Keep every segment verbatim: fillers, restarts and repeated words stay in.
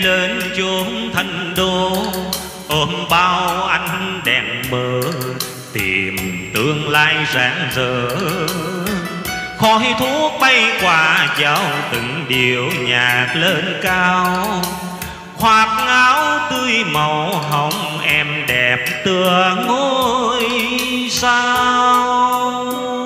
lên chốn thành đô, ôm bao ánh đèn mơ tìm tương lai rạng rỡ. Khói thuốc bay qua giao từng điệu nhạc lên cao, khoác áo tươi màu hồng em đẹp tựa ngôi sao.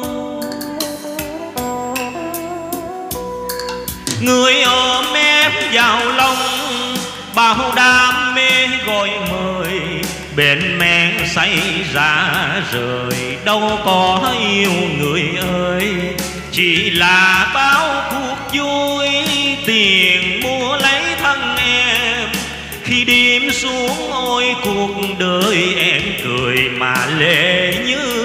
Người ôm em vào lòng bao đam mê gọi mời, bên men say ra rời đâu có yêu người ơi. Chỉ là bao cuộc vui tiền mua lấy thân em, khi đêm xuống ôi cuộc đời em cười mà lệ như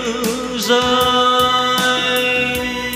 rơi.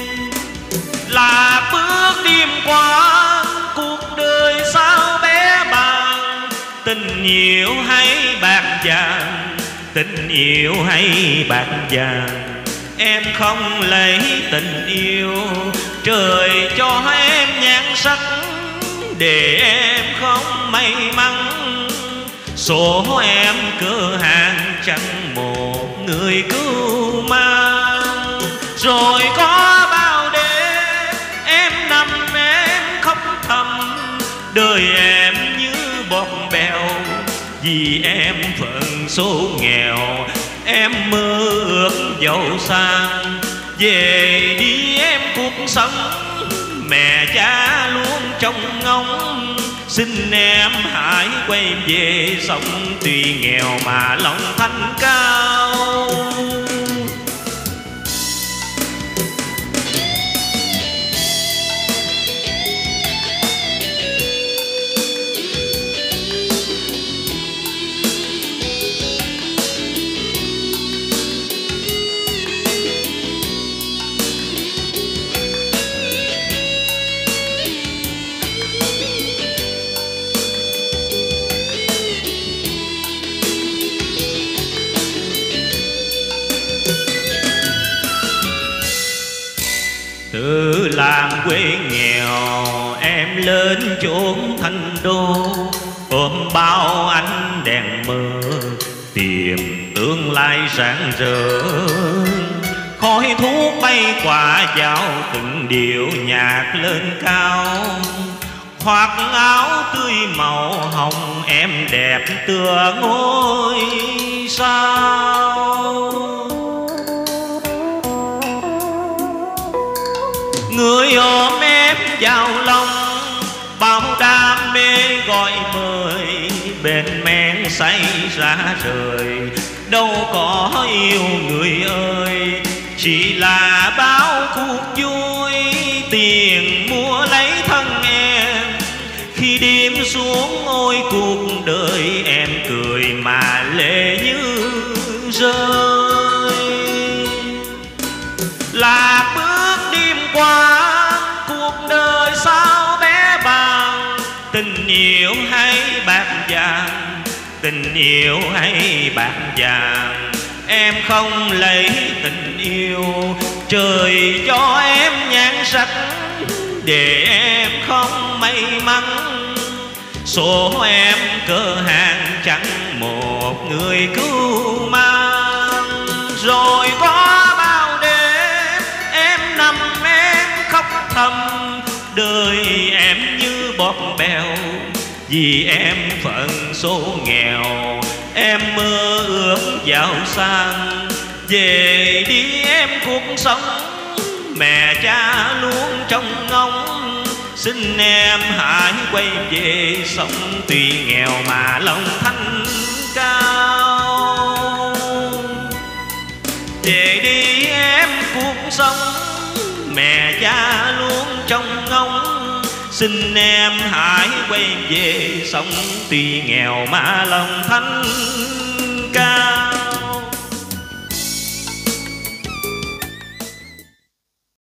Là bước đêm qua cuộc đời sao bé bàng, tình yêu hay bạc vàng, tình yêu hay bạc vàng. Em không lấy tình yêu, trời cho em nhan sắc để em không may mắn. Số em cửa hàng chẳng một người cứu mang. Rồi có bao đêm em nằm em khóc thầm, đời em như bọt bèo vì em phận số nghèo. Em mơ ước giàu sang, về đi em cuộc sống mẹ cha luôn trông ngóng. Xin em hãy quay về sống tuy nghèo mà lòng thanh cao. Từ làng quê nghèo em lên chốn thành đô, ôm bao ánh đèn mơ tìm tương lai rạng rỡ. Khói thuốc bay qua giao từng điệu nhạc lên cao, khoác áo tươi màu hồng em đẹp tựa ngôi sao. Người ôm em vào lòng bao đam mê gọi mời, bên men say ra rời đâu có yêu người ơi. Chỉ là bao cuộc vui tiền mua lấy thân em, khi đêm xuống ôi cuộc đời em cười mà lệ như rơi. Là bước đêm qua cuộc đời sao bé bàng, tình yêu hay bạc vàng, tình yêu hay bạc vàng. Em không lấy tình yêu, trời cho em nhan sắc để em không may mắn. Số em cửa hàng chẳng một người cứu mang. Rồi có bao đêm em nằm em khóc thầm, đời em như bọt bèo vì em phận số nghèo. Em mơ ước giàu sang, về đi em cuộc sống mẹ cha luôn trông ngóng. Xin em hãy quay về sống tuy nghèo mà lòng thanh cao. Về đi em cuộc sống mẹ cha luôn trông ngóng. Xin em hãy quay về sống tuy nghèo mà lòng thanh